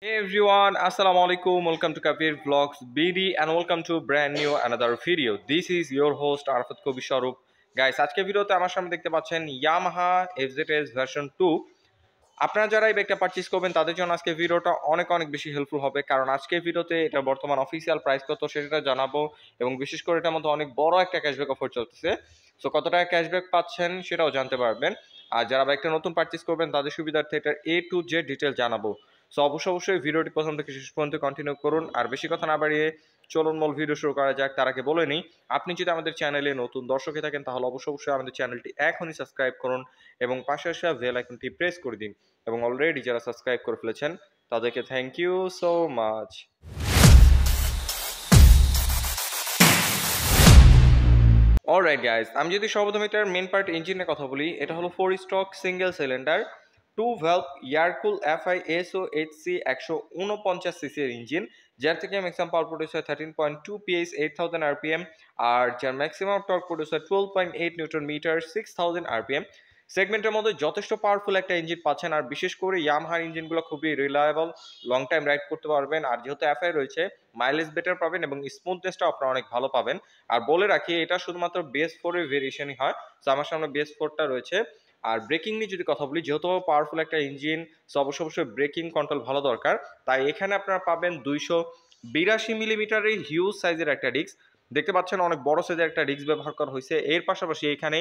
Hey everyone, Assalamu alaikum. Welcome to Kabir Vlogs BD and welcome to brand new another video. This is your host Arafat Kobi Sharup. Guys, আজকে ভিডিওতে আমার সামনে দেখতে পাচ্ছেন Yamaha FZS version 2। আপনারা যারা এই বাইকটা পারচেজ করবেন তাদের জন্য আজকে ভিডিওটা অনেক অনেক বেশি হেল্পফুল হবে, কারণ আজকে ভিডিওতে এটা বর্তমান অফিসিয়াল প্রাইস কত সেটা জানাবো এবং বিশেষ করে এটার মধ্যে অনেক বড় একটা ক্যাশব্যাক অফার চলতেছে। সো কত টাকা ক্যাশব্যাক পাচ্ছেন সেটাও জানতে পারবেন। আর যারা বাইকটা নতুন পারচেজ করবেন তাদের সুবিধার্থে এটার A to Z ডিটেল জানাবো। সো অবশ্যই ভিডিওটি প্রথম থেকে শেষ পর্যন্ত কন্টিনিউ করুন। আর বেশি কথা না বাড়িয়ে চলুন মূল ভিডিও শুরু করা যাক। তার আগে বলে নিই, আপনি যদি আমাদের চ্যানেলে নতুন দর্শক হয়ে থাকেন তাহলে অবশ্যই আমাদের চ্যানেলটি এখনই সাবস্ক্রাইব করুন এবং পাশে আসা বেল আইকনটি প্রেস করে দিন। এবং অলরেডি যারা সাবস্ক্রাইব করে ফেলেছেন তাদেরকে thank you so much. Alright guys, আমি যদি সর্বপ্রথম এটার মেন পার্ট ইঞ্জিনের কথা বলি, এটা হলো 4 stroke single cylinder 2 valve air cool FISO HC 149 cc এর ইঞ্জিন, যার থেকে ম্যাক্সিমাম পাওয়ার প্রডিউস হয় 13.2 PS 8000 RPM, আর যার ম্যাক্সিমাম টর্ক প্রডিউস হয় 12.8 নিউটন মিটার 6000 RPM। সেগমেন্টের মধ্যে যথেষ্ট পাওয়ারফুল একটা ইঞ্জিন পাচ্ছেন, আর বিশেষ করে ইয়ামাহার ইঞ্জিনগুলো খুবই রিলায়েবল, লং টাইম রাইড করতে পারবেন। আর যেহেতু FI রয়েছে, মাইলেজ বেটার পাবেন এবং স্মুথনেসটা আপনারা অনেক ভালো পাবেন। আর বলে রাখি, এটা শুধুমাত্র BS4 এর ভেরিয়েশনই হয়। তো আমার সামনে BS4টা রয়েছে। আর ব্রেকিং নিয়ে যদি কথা বলি, যেহেতু পাওয়ারফুল একটা ইঞ্জিন, সো অবশ্যই ব্রেকিং কন্ট্রোল ভালো দরকার। তাই এখানে আপনারা পাবেন 282 মিলিমিটারের হিউজ সাইজের একটা ডিস্ক। দেখতে পাচ্ছেন অনেক বড় সাইজের একটা ডিস্ক ব্যবহার করা হয়েছে। এর পাশাপাশি এখানে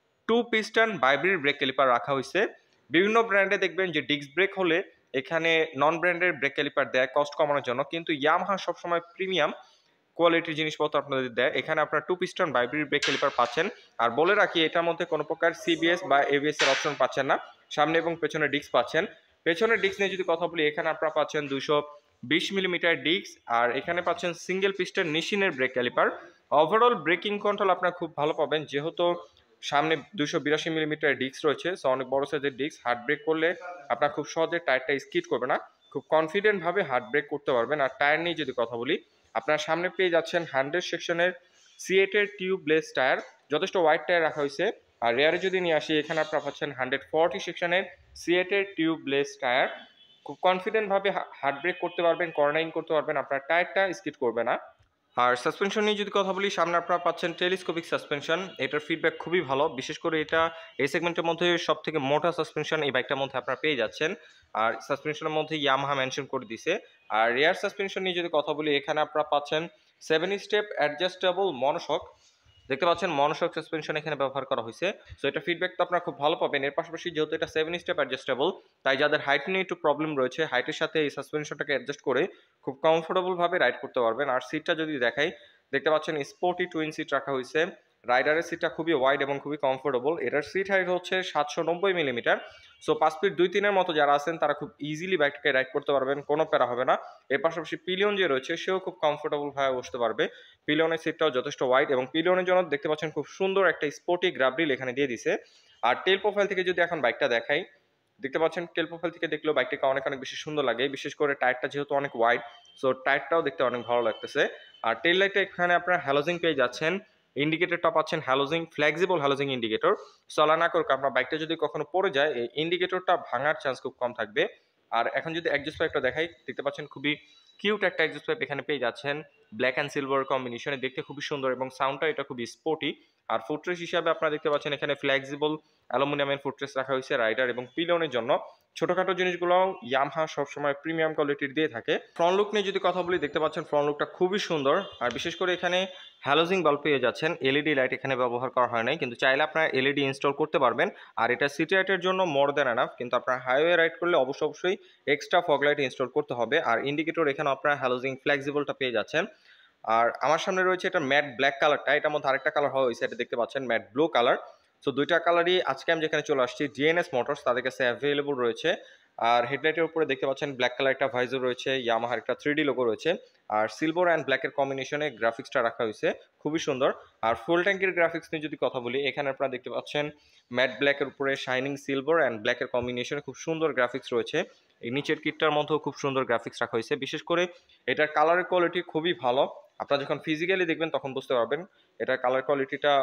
2 পিস্টন ভাইব্রেট ব্রেক ক্যালিপার রাখা হয়েছে। বিভিন্ন ব্র্যান্ডে দেখবেন যে ডিস্ক ব্রেক হলে এখানে নন ব্র্যান্ডের ব্রেক ক্যালিপার দেয় কস্ট কমানোর জন্য, কিন্তু ইয়ামাহা সবসময় প্রিমিয়াম কোয়ালিটির জিনিসপত্র আপনাদের দেয়। এখানে আপনারা 2 পিস্টন ভাইব্রেট ব্রেক ক্যালিপার পাচ্ছেন। আর বলে রাখি, এটার মধ্যে কোনো প্রকার CBS বা ABS এর অপশন পাচ্ছেন না। সামনে এবং পেছনে ডিস্ক পাচ্ছেন। পেছনের ডিস্ক নিয়ে যদি কথা বলি, এখানে আপনারা পাচ্ছেন 220 মিলিমিটার ডিস্ক, আর এখানে পাচ্ছেন সিঙ্গেল পিস্টন নিশিনের brake caliper. Overall braking control আপনারা খুব ভালো পাবেন, যেহেতু সামনে 282 মিলিমিটার ডিস্ক রয়েছে, সো অনেক বড় সাইজের ডিস্ক। হার্ড ব্রেক করলে আপনার খুব সহজে টায়ারটা স্কিড করবে না, খুব কনফিডেন্ট ভাবে হার্ড ব্রেক করতে পারবেন। আর টায়ার নিয়ে যদি কথা বলি, আপনার সামনে পেয়ে যাচ্ছেন 100 সেকশনের C8 এর টিউবলেস টায়ার, যথেষ্ট ওয়াইড টায়ার রাখা হয়েছে। আর রেয়ারে যদি নিয়ে আসি, এখানে আপনারা পাচ্ছেন 140 সেকশনের C8 এর টিউবলেস টায়ার। খুব কনফিডেন্ট ভাবে হার্ড ব্রেক করতে পারবেন, কর্নারিং করতে পারবেন, আপনার টায়ারটা স্কিড করবে না। আর সাসপেনশন নিয়ে যদি কথা বলি, সামনে আপনারা পাচ্ছেন টেলিস্কোপিক সাসপেনশন। এটার ফিডব্যাক খুবই ভালো, বিশেষ করে এটা এই সেগমেন্টের মধ্যে সব থেকে মোটা সাসপেনশন এই বাইকটার মধ্যে আপনারা পেয়ে যাচ্ছেন। আর সাসপেনশনের মধ্যে ইয়ামাহা মেনশন করে দিছে। আর রেয়ার সাসপেনশন নিয়ে যদি কথা বলি, এখানে আপনারা পাচ্ছেন 7 স্টেপ অ্যাডজাস্টেবল মনোশক। দেখতে পাচ্ছেন মনোশক সাসপেনশন এখানে ব্যবহার করা হয়েছে। সো এটা ফিডব্যাক তো আপনারা খুব ভালো পাবেন। এর পাশাপাশি যেহেতু এটা 7 স্টেপ অ্যাডজাস্টেবল, তাই যাদের হাইট নিয়ে একটু প্রবলেম রয়েছে, হাইটের সাথে এই সাসপেনশনটাকে অ্যাডজাস্ট করে খুব কমফোর্টেবল ভাবে রাইড করতে পারবেন। আর সিটটা যদি দেখাই, দেখতে পাচ্ছেন স্পোর্টি টুইন সিট রাখা হয়েছে। রাইডারের সিটটা খুবই ওয়াইড এবং খুবই কমফোর্টেবল। এটার সিট হাইট হচ্ছে 790 মিলিমিটার। সো 5 ফিট 2-3 মতো যারা আছেন তারা খুব ইজিলি বাইকটাকে রাইড করতে পারবেন, কোনো প্যারা হবে না। এর পাশাপাশি পিলিয়ন যে রয়েছে সেও খুব কমফোর্টেবল ভাবে বসতে পারবে। পিলিয়নের সিটটাও যথেষ্ট ওয়াইড এবং পিলিয়নের জন্য দেখতে পাচ্ছেন খুব সুন্দর একটা স্পোর্টি গ্রাবরিল এখানে দিয়ে দিছে। আর টেল প্রোফাইল থেকে যদি এখন বাইকটা দেখাই, দেখতে পাচ্ছেন টেল প্রোফাইল থেকে দেখলেও বাইকটাকে অনেক অনেক বেশি সুন্দর লাগে, বিশেষ করে টায়ারটা যেহেতু অনেক ওয়াইড, সো টায়ারটাও দেখতে অনেক ভালো লাগতেছে। আর টেল লাইটটা এখানে আপনারা হ্যালোজিং পেয়ে যাচ্ছেন। ইন্ডিকেটরটা পাচ্ছেন হ্যালোজিং, ফ্লেক্সিবল হ্যালোজিং ইন্ডিকেটর। চলা না করুক, আপনার বাইকটা যদি কখনো পড়ে যায়, এই ইন্ডিকেটরটা ভাঙার চান্স খুব কম থাকবে। আর এখন যদি এক্সজস্ট পাইপটা দেখাই, দেখতে পাচ্ছেন খুবই কিউট একটা এক্সজস্ট পাইপ এখানে পেয়ে যাচ্ছেন। ব্ল্যাক অ্যান্ড সিলভার কম্বিনেশনে দেখতে খুবই সুন্দর এবং সাউন্ডটা এটা খুবই স্পোর্টি। আর ফুটরেস হিসাবে আপনারা দেখতে পাচ্ছেন এখানে ফ্লেক্সিবল অ্যালুমিনিয়ামের ফুটরেস রাখা হয়েছে রাইডার এবং পিলিয়নের জন্য। ছোটখাটো জিনিসগুলো ইয়ামাহা সবসময় প্রিমিয়াম কোয়ালিটির দিয়ে থাকে। ফ্রন্ট লুক নিয়ে যদি কথা বলি, দেখতে পাচ্ছেন ফ্রন্ট লুকটা খুবই সুন্দর। আর বিশেষ করে এখানে হ্যালোজিং বাল্ব পেয়ে যাচ্ছেন। LED লাইট এখানে ব্যবহার করা হয় নাই, কিন্তু চাইলে আপনারা LED ইনস্টল করতে পারবেন। আর এটা সিটি রাইডের জন্য মোর দ্যান এনাফ, কিন্তু আপনারা হাইওয়ে রাইড করলে অবশ্যই এক্সট্রা ফগ লাইট ইনস্টল করতে হবে। আর ইন্ডিকেটর এখানে আপনারা হ্যালোজিং ফ্লেক্সিবলটা পেয়ে যাচ্ছেন। আর আমার সামনে রয়েছে এটা ম্যাট ব্ল্যাক কালারটা, এটার মধ্যে আরেকটা কালার হওয়া হয়েছে, এটা দেখতে পাচ্ছেন ম্যাট ব্লু কালার। সো দুইটা কালারই আজকে আমি যেখানে চলে আসছি DNS মোটরস, তাদের কাছে অ্যাভেলেবল রয়েছে। আর হেডলাইটের উপরে দেখতে পাচ্ছেন ব্ল্যাক কালার একটা ভাইজার রয়েছে, ইয়ামাহার একটা 3D লোগো রয়েছে। আর সিলভার অ্যান্ড ব্ল্যাকের কম্বিনেশনে গ্রাফিক্সটা রাখা হয়েছে, খুবই সুন্দর। আর ফুল ট্যাঙ্কের গ্রাফিক্স নিয়ে যদি কথা বলি, এখানে আপনারা দেখতে পাচ্ছেন ম্যাট ব্ল্যাকের উপরে শাইনিং সিলভার অ্যান্ড ব্ল্যাকের কম্বিনেশনে খুব সুন্দর গ্রাফিক্স রয়েছে। এই নিচের কিটটার মধ্যেও খুব সুন্দর গ্রাফিক্স রাখা হয়েছে। বিশেষ করে এটার কালারের কোয়ালিটি খুবই ভালো। আপনারা যখন ফিজিক্যালি দেখবেন তখন বুঝতে পারবেন এটার কালার কোয়ালিটিটা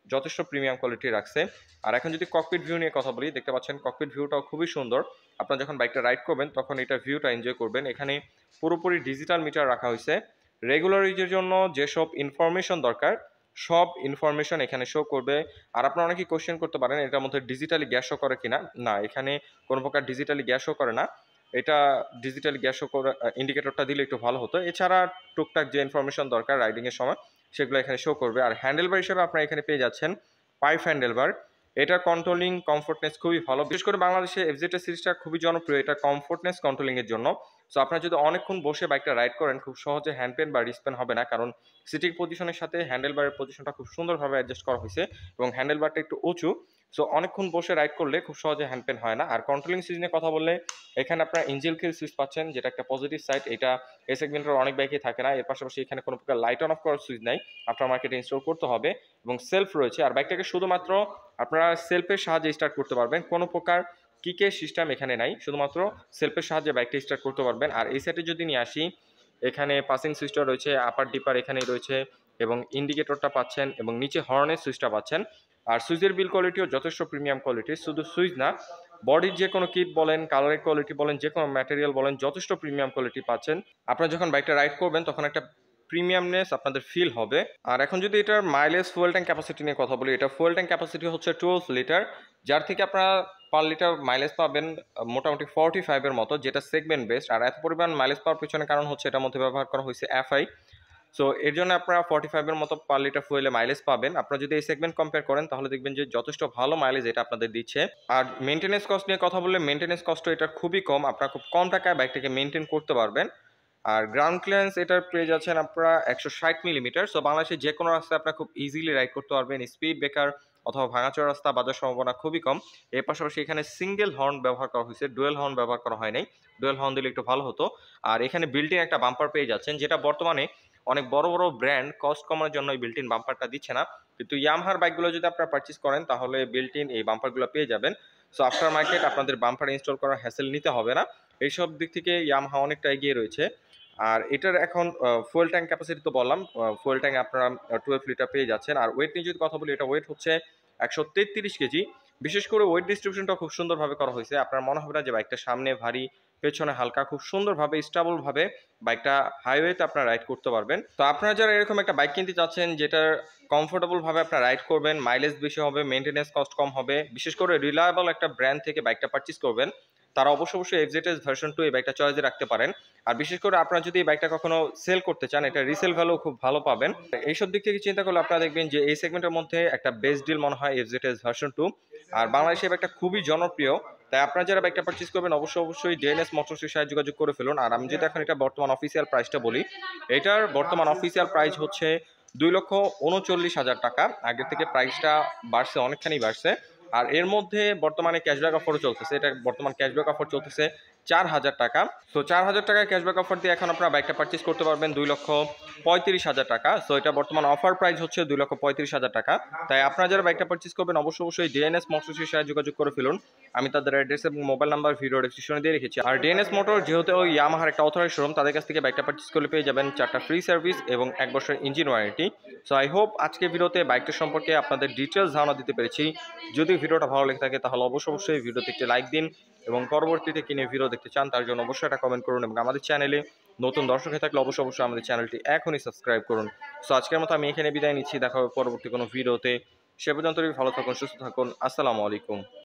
যথেষ্ট প্রিমিয়াম কোয়ালিটি রাখছে। আর এখন যদি ককপিট ভিউ নিয়ে কথা বলি, দেখতে পাচ্ছেন ককপিট ভিউটাও খুবই সুন্দর। আপনারা যখন বাইকটা রাইড করবেন তখন এটা ভিউটা এনজয় করবেন। এখানে পুরোপুরি ডিজিটাল মিটার রাখা হয়েছে। রেগুলার ইউজের জন্য যেসব ইনফরমেশন দরকার সব ইনফরমেশন এখানে শো করবে। আর আপনারা অনেকেই কোশ্চেন করতে পারেন এটার মধ্যে ডিজিটালি গ্যাস শো করে কিনা। না, এখানে কোনো প্রকার ডিজিটালি গ্যাস শো করে না। এটা ডিজিটালি গ্যাস শো করে ইন্ডিকেটরটা দিলে একটু ভালো হতো। এছাড়া টুকটাক যে ইনফরমেশন দরকার রাইডিংয়ের সময় সেগুলো এখানে শো করবে। আর হ্যান্ডেলবার হিসেবে আপনারা এখানে পেয়ে যাচ্ছেন পাইপ হ্যান্ডেলবার। এটার কন্ট্রোলিং কমফোর্টনেস খুবই ভালো। বিশেষ করে বাংলাদেশে এফজেড সিরিজটা খুবই জনপ্রিয় এটা কমফোর্টনেস কন্ট্রোলিংয়ের জন্য। সো আপনারা যদি অনেকক্ষণ বসে বাইকটা রাইড করেন খুব সহজে হ্যান্ড পেন বা রিস্ট পেন হবে না, কারণ সিটিং পজিশনের সাথে হ্যান্ডেলবারের পজিশনটা খুব সুন্দরভাবে অ্যাডজাস্ট করা হয়েছে এবং হ্যান্ডেলবারটা একটু উঁচু। সো অনেকক্ষণ বসে রাইড করলে খুব সহজে হ্যান্ড পেন হয় না। আর কন্ট্রোলিং সুইচ নিয়ে কথা বললে এখানে আপনারা ইঞ্জিল কিল সুইচ পাচ্ছেন, যেটা একটা পজিটিভ সাইড। এটা এই সেগমেন্টের অনেক বাইকেই থাকে না। এর পাশাপাশি এখানে কোনো প্রকার লাইট অন অফ করার সুইচ নাই, আপনার মার্কেটে ইনস্টল করতে হবে। এবং সেলফ রয়েছে। আর বাইকটাকে শুধুমাত্র আপনারা সেলফের সাহায্যে স্টার্ট করতে পারবেন, কোনো প্রকার কিকের সিস্টেম এখানে নাই, শুধুমাত্র সেলফের সাহায্যে বাইকটা স্টার্ট করতে পারবেন। আর এই সাইডে যদি নিয়ে আসি, এখানে পাসিং সুইচটা রয়েছে, আপার ডিপার এখানেই রয়েছে এবং ইন্ডিকেটরটা পাচ্ছেন এবং নিচে হর্নের সুইচটা পাচ্ছেন। আর সুইচের বিল কোয়ালিটিও যথেষ্ট প্রিমিয়াম কোয়ালিটি। শুধু সুইচ না, বডির যে কোনো কিট বলেন, কালারের কোয়ালিটি বলেন, যে কোনো ম্যাটেরিয়াল বলেন, যথেষ্ট প্রিমিয়াম কোয়ালিটি পাচ্ছেন। আপনারা যখন বাইকটা রাইড করবেন তখন একটা প্রিমিয়ামনেস আপনাদের ফিল হবে। আর এখন যদি এটার মাইলেজ ফুয়েল ট্যাঙ্ক ক্যাপাসিটি নিয়ে কথা বলি, এটা ফুয়েল ট্যাঙ্ক ক্যাপাসিটি হচ্ছে 12 লিটার, যার থেকে আপনারা পার লিটার মাইলেজ পাবেন মোটামুটি 45-এর মতো, যেটা সেগমেন্ট বেস্ট। আর এত পরিমাণ মাইলেজ পাওয়ার পিছনে কারণ হচ্ছে এটার মধ্যে ব্যবহার করা হয়েছে এফআই। সো এর জন্য আপনারা 45-এর মতো পার লিটার ফুয়েলে মাইলেজ পাবেন। আপনারা যদি এই সেগমেন্ট কম্পেয়ার করেন তাহলে দেখবেন যে যথেষ্ট ভালো মাইলেজ এটা আপনাদের দিচ্ছে। আর মেনটেন্যান্স কস্ট নিয়ে কথা বললে মেনটেন্যান্স কস্ট এটা খুবই কম, আপনারা খুব কম টাকায় বাইকটাকে মেনটেন করতে পারবেন। আর গ্রাউন্ড ক্লিয়ারেন্স এটার পেয়ে যাচ্ছেন আপনারা 160 মিলিমিটার। সো বাংলাদেশে যে কোনো রাস্তায় আপনারা খুব ইজিলি রাইড করতে পারবেন। স্পিড ব্রেকার অথবা ভাঙাচোরা রাস্তা বাজার সম্ভাবনা খুবই কম। এর পাশাপাশি এখানে সিঙ্গেল হর্ন ব্যবহার করা হয়েছে, ডুয়েল হর্ন ব্যবহার করা হয় নাই। ডুয়েল হর্ন দিলে একটু ভালো হতো। আর এখানে বিল্টিন একটা বাম্পার পেয়ে যাচ্ছেন, যেটা বর্তমানে অনেক বড় বড় ব্র্যান্ড কস্ট কমানোর জন্য এই বিল্টিন বাম্পারটা দিচ্ছে না, কিন্তু ইয়ামাহার বাইকগুলো যদি আপনারা পারচেস করেন তাহলে বিল্টিন এই বাম্পারগুলো পেয়ে যাবেন। সো আফটার মার্কেট আপনাদের বাম্পার ইনস্টল করার হ্যাসেল নিতে হবে না। এইসব দিক থেকে ইয়ামাহা অনেকটা এগিয়ে রয়েছে। আর এটার এখন ফুয়েল ট্যাঙ্ক ক্যাপাসিটি তো বললাম, ফুয়েল ট্যাঙ্ক আপনারা 12 লিটার পেয়ে যাচ্ছেন। আর ওয়েট নিয়ে যদি কথা বলি, এটা ওয়েট হচ্ছে 133 কেজি। বিশেষ করে ওয়েট ডিস্ট্রিবিউশনটা খুব সুন্দরভাবে করা হয়েছে। আপনার মনে হবে না যে বাইকটা সামনে ভারী পেছনে হালকা, খুব সুন্দরভাবে স্টেবলভাবে বাইকটা হাইওয়েতে আপনারা রাইড করতে পারবেন। তো আপনারা যারা এরকম একটা বাইক কিনতে চাচ্ছেন যেটার কমফোর্টেবলভাবে আপনারা রাইড করবেন, মাইলেজ বেশি হবে, মেনটেন্যান্স কস্ট কম হবে, বিশেষ করে রিলায়েবল একটা ব্র্যান্ড থেকে বাইকটা পারচেস করবেন, তারা অবশ্যই এফজেডএস ভার্সন 2 এই বাইকটা চয়েসে রাখতে পারেন। আর বিশেষ করে আপনারা যদি এই বাইকটা কখনো সেল করতে চান, এটা রিসেল ভ্যালু খুব ভালো পাবেন। এইসব দিক থেকে চিন্তা করলে আপনারা দেখবেন যে এই সেগমেন্টের মধ্যে একটা বেস্ট ডিল মনে হয় এফজেডএস ভার্সন 2। আর বাংলাদেশে এই বাইকটা খুবই জনপ্রিয়, তাই আপনারা যারা বাইকটা পারচেস করবেন অবশ্যই ডিএনএস মোটরসের সাথে যোগাযোগ করে ফেলুন। আর আমি যদি এখন এটা বর্তমান অফিসিয়াল প্রাইসটা বলি, এটার বর্তমান অফিসিয়াল প্রাইস হচ্ছে 2,39,000 টাকা। আগের থেকে প্রাইসটা বাড়ছে, অনেকখানি বাড়ছে। আর এর মধ্যে বর্তমানে ক্যাশব্যাক অফারও চলতেছে, এটা বর্তমান ক্যাশব্যাক অফার চলতেছে 4,000 টাকা। সো 4,000 টাকায় ক্যাশব্যাক অফার দিয়ে এখন আপনারা বাইকটা পারচেস করতে পারবেন 2,35,000 টাকা। সো এটা বর্তমান অফার প্রাইস হচ্ছে 2,35,000 টাকা। তাই আপনারা যারা বাইকটা পারচেস করবেন অবশ্যই ডিএনএস মোটরসের সাথে যোগাযোগ করে ফেলুন। আমি তাদের অ্যাড্রেস এবং মোবাইল নাম্বার ভিডিও ডেসক্রিপশনে দিয়ে রেখেছি। আর ডিএনএস মোটর যেহেতু ওই ইয়ামাহার একটা অথরাইজ শোরুম, তাদের কাছ থেকে বাইকটা পারচেস করলে পেয়ে যাবেন 4টা ফ্রি সার্ভিস এবং 1 বছরের engine warranty. So I hope আজকে ভিডিওতে বাইকটা সম্পর্কে আপনাদের ডিটেলস ধারণা দিতে পেরেছি। যদি ভিডিওটা ভালো লেগে থাকে তাহলে অবশ্যই ভিডিওতে একটি লাইক দিন এবং পরবর্তীতে কিনে ভিডিও দেখতে চান তার জন্য অবশ্যই একটা কমেন্ট করুন এবং আমাদের চ্যানেলে নতুন দর্শক হয়ে থাকলে অবশ্যই আমাদের চ্যানেলটি এখনই সাবস্ক্রাইব করুন। সো আজকের মতো আমি এখানে বিদায় নিচ্ছি, দেখা হবে পরবর্তী কোনো ভিডিওতে। সে পর্যন্ত ভালো থাকুন, সুস্থ থাকুন। আসসালামু আলাইকুম।